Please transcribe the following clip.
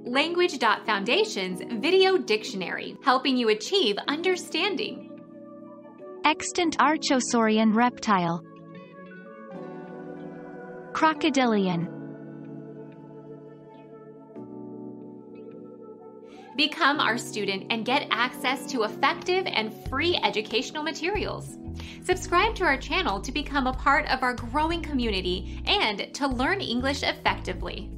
Language.Foundation's Video Dictionary, helping you achieve understanding. Extant archosaurian reptile. Crocodilian. Become our student and get access to effective and free educational materials. Subscribe to our channel to become a part of our growing community and to learn English effectively.